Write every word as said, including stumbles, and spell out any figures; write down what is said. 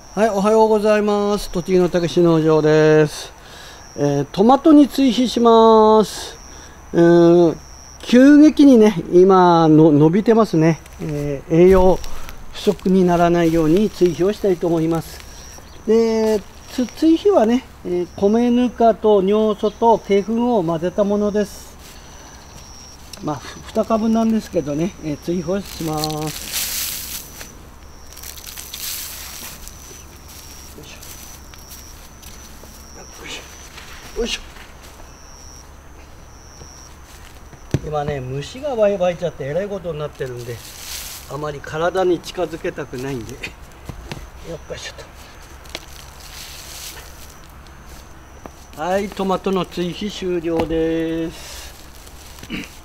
はい、おはようございます。栃木のたけし農場です。えー、トマトに追肥します。うーん、急激にね、今の伸びてますね。えー、栄養不足にならないように追肥をしたいと思います。で、追肥はね、えー、米ぬかと尿素と鶏粉を混ぜたものです。まあ、にかぶなんですけどね、えー、追肥をします。よいしょ。今ね、虫が湧い湧いちゃってえらいことになってるんで、あまり体に近づけたくないんで、よっしょと。はい、トマトの追肥終了です。